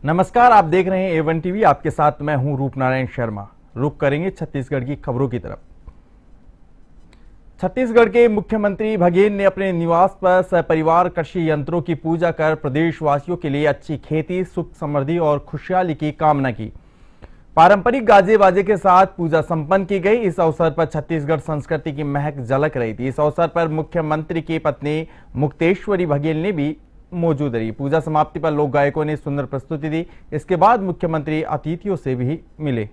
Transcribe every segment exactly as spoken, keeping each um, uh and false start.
नमस्कार, आप देख रहे हैं ए वन टीवी। आपके साथ मैं हूं रूपनारायण शर्मा। रुक करेंगे छत्तीसगढ़ की खबरों की तरफ। छत्तीसगढ़ के मुख्यमंत्री बघेल ने अपने निवास पर सपरिवार कृषि यंत्रों की पूजा कर प्रदेशवासियों के लिए अच्छी खेती, सुख समृद्धि और खुशहाली की कामना की। पारंपरिक गाजे बाजे के साथ पूजा संपन्न की गई। इस अवसर पर छत्तीसगढ़ संस्कृति की महक झलक रही थी। इस अवसर पर मुख्यमंत्री की पत्नी मुक्तेश्वरी बघेल ने भी मौजूद रही। पूजा समाप्ति पर लोक गायकों ने सुंदर प्रस्तुति दी। इसके बाद मुख्यमंत्री अतिथियों से भी मिले।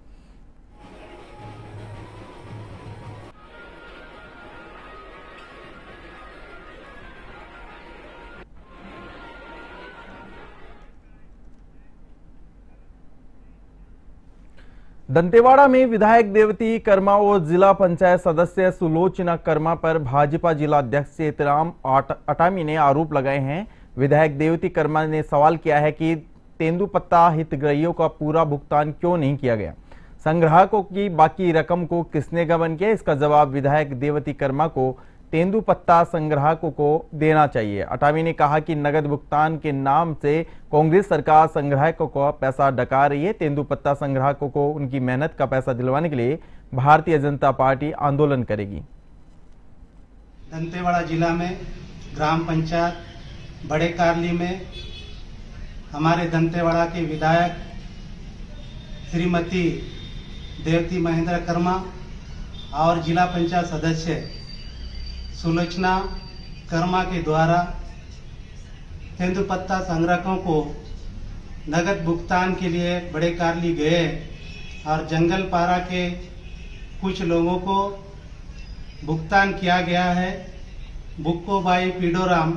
दंतेवाड़ा में विधायक देवती कर्मा और जिला पंचायत सदस्य सुलोचना कर्मा पर भाजपा जिला अध्यक्ष सीताराम अटामी ने आरोप लगाए हैं। विधायक देवती कर्मा ने सवाल किया है कि तेंदुपत्ता हितग्राहियों का पूरा भुगतान क्यों नहीं किया गया। संग्राहकों की बाकी रकम को किसने गबन किया। इसका जवाब विधायक देवती कर्मा को तेंदुपत्ता संग्राहकों को देना चाहिए। अटामी ने कहा कि नगद भुगतान के नाम से कांग्रेस सरकार संग्राहकों को पैसा डका रही है। तेंदुपत्ता संग्राहकों को उनकी मेहनत का पैसा दिलवाने के लिए भारतीय जनता पार्टी आंदोलन करेगी। दंतेवाड़ा जिला में ग्राम पंचायत बड़े कारली में हमारे दंतेवाड़ा के विधायक श्रीमती देवती महेंद्र कर्मा और जिला पंचायत सदस्य सुलोचना कर्मा के द्वारा तेंदुपत्ता संग्राहकों को नगद भुगतान के लिए बड़े कारली गए और जंगल पारा के कुछ लोगों को भुगतान किया गया है। बुक्कोबाई पीडोराम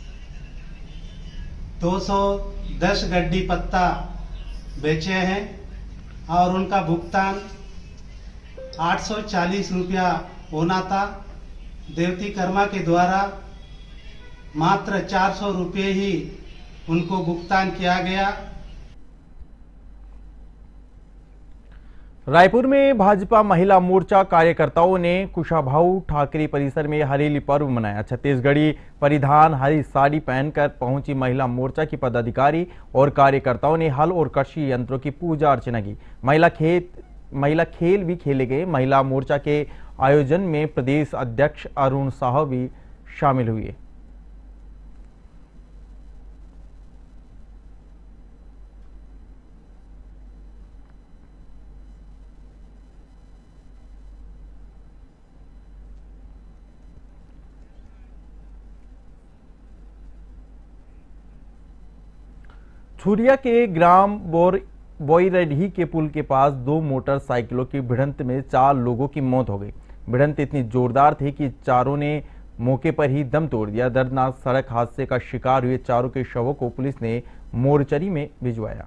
दो सौ दस गड्डी पत्ता बेचे हैं और उनका भुगतान आठ सौ चालीस रुपया होना था। देवती कर्मा के द्वारा मात्र चार सौ रुपये ही उनको भुगतान किया गया। रायपुर में भाजपा महिला मोर्चा कार्यकर्ताओं ने कुशाभाऊ ठाकरे परिसर में हरेली पर्व मनाया। छत्तीसगढ़ी परिधान हरी साड़ी पहनकर पहुंची महिला मोर्चा की पदाधिकारी और कार्यकर्ताओं ने हल और कृषि यंत्रों की पूजा अर्चना की। महिला खेत महिला खेल भी खेले गए। महिला मोर्चा के आयोजन में प्रदेश अध्यक्ष अरुण साह भी शामिल हुए। छुरिया के ग्राम बोर बोईरडी के पुल के पास दो मोटरसाइकिलों की भिड़ंत में चार लोगों की मौत हो गई। भिड़ंत इतनी जोरदार थी कि चारों ने मौके पर ही दम तोड़ दिया। दर्दनाक सड़क हादसे का शिकार हुए चारों के शवों को पुलिस ने मोर्चरी में भिजवाया।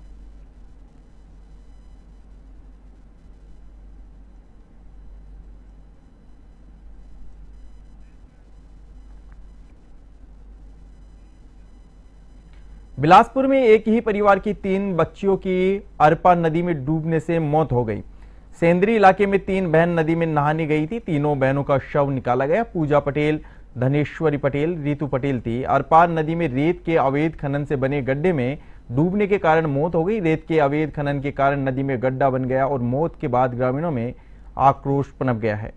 बिलासपुर में एक ही परिवार की तीन बच्चियों की अरपा नदी में डूबने से मौत हो गई। सेंद्री इलाके में तीन बहन नदी में नहाने गई थी। तीनों बहनों का शव निकाला गया। पूजा पटेल, धनेश्वरी पटेल, रीतू पटेल थी। अरपार नदी में रेत के अवैध खनन से बने गड्ढे में डूबने के कारण मौत हो गई। रेत के अवैध खनन के कारण नदी में गड्ढा बन गया और मौत के बाद ग्रामीणों में आक्रोश पनप गया है।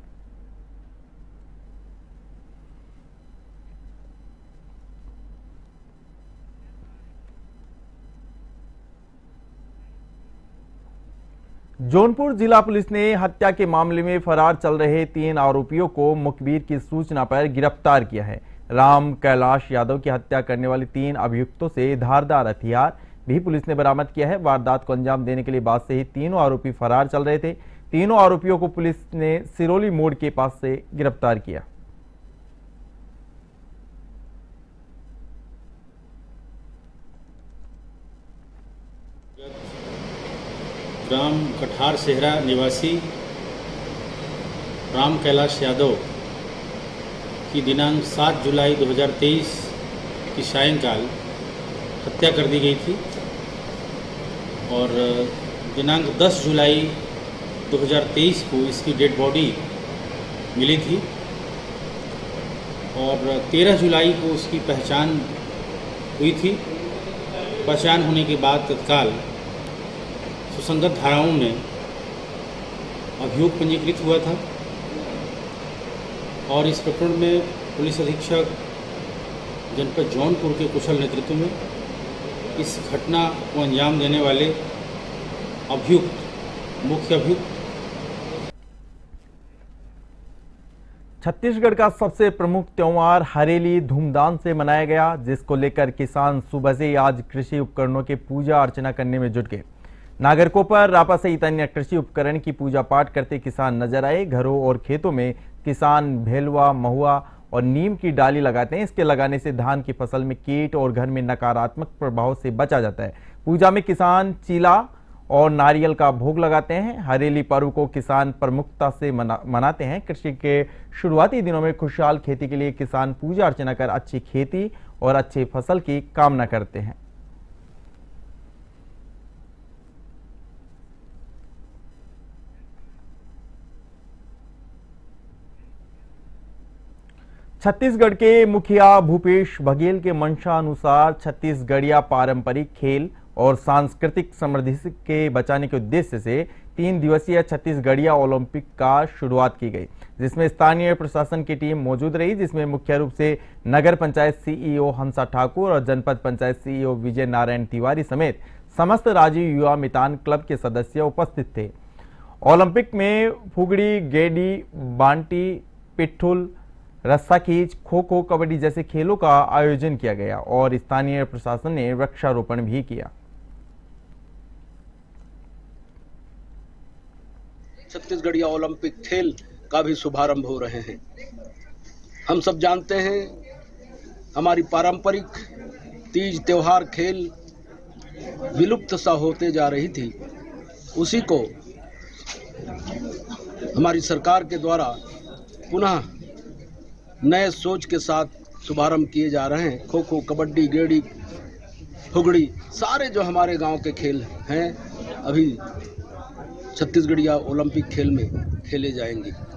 जौनपुर जिला पुलिस ने हत्या के मामले में फरार चल रहे तीन आरोपियों को मुखबिर की सूचना पर गिरफ्तार किया है। राम कैलाश यादव की हत्या करने वाले तीन अभियुक्तों से धारदार हथियार भी पुलिस ने बरामद किया है। वारदात को अंजाम देने के लिए बाद से ही तीनों आरोपी फरार चल रहे थे। तीनों आरोपियों को पुलिस ने सिरोली मोड़ के पास से गिरफ्तार किया। ग्राम कठार सेहरा निवासी राम कैलाश यादव की दिनांक सात जुलाई दो हज़ार तेईस की सायंकाल हत्या कर दी गई थी और दिनांक दस जुलाई दो हज़ार तेईस को इसकी डेड बॉडी मिली थी और तेरह जुलाई को उसकी पहचान हुई थी पहचान होने के बाद तत्काल सुसंगत धाराओं में अभियोग पंजीकृत हुआ था और इस प्रकरण में पुलिस अधीक्षक जनपद जौनपुर के कुशल नेतृत्व में इस घटना को अंजाम देने वाले अभियुक्त मुख्य अभियुक्त छत्तीसगढ़ का सबसे प्रमुख त्योहार हरेली धूमधाम से मनाया गया, जिसको लेकर किसान सुबह से ही आज कृषि उपकरणों की पूजा अर्चना करने में जुट गए। नागरिकों पर रापा सहित अन्य कृषि उपकरण की पूजा पाठ करते किसान नजर आए। घरों और खेतों में किसान भेलवा, महुआ और नीम की डाली लगाते हैं। इसके लगाने से धान की फसल में कीट और घर में नकारात्मक प्रभाव से बचा जाता है। पूजा में किसान चीला और नारियल का भोग लगाते हैं। हरेली पर्व को किसान प्रमुखता से मना, मनाते हैं। कृषि के शुरुआती दिनों में खुशहाल खेती के लिए किसान पूजा अर्चना कर अच्छी खेती और अच्छी फसल की कामना करते हैं। छत्तीसगढ़ के मुखिया भूपेश बघेल के मंशा अनुसार छत्तीसगढ़िया पारंपरिक खेल और सांस्कृतिक समृद्धि के बचाने के उद्देश्य से तीन दिवसीय छत्तीसगढ़िया ओलंपिक का शुरुआत की गई, जिसमें स्थानीय प्रशासन की टीम मौजूद रही, जिसमें मुख्य रूप से नगर पंचायत सीईओ हंसा ठाकुर और जनपद पंचायत सीईओ विजय नारायण तिवारी समेत समस्त राज्य युवा मितान क्लब के सदस्य उपस्थित थे। ओलंपिक में फुगड़ी, गेडी, बांटी, पिट्ठुल, रस्सा खींच, खो खो, कबड्डी जैसे खेलों का आयोजन किया गया और स्थानीय प्रशासन ने वृक्षारोपण भी किया। छत्तीसगढ़िया ओलंपिक खेल का भी शुभारंभ हो रहे हैं। हम सब जानते हैं हमारी पारंपरिक तीज त्योहार खेल विलुप्त सा होते जा रही थी, उसी को हमारी सरकार के द्वारा पुनः नए सोच के साथ शुभारंभ किए जा रहे हैं। खो खो, कबड्डी, गेड़ी, फुगड़ी, सारे जो हमारे गांव के खेल हैं अभी छत्तीसगढ़िया ओलंपिक खेल में खेले जाएंगे।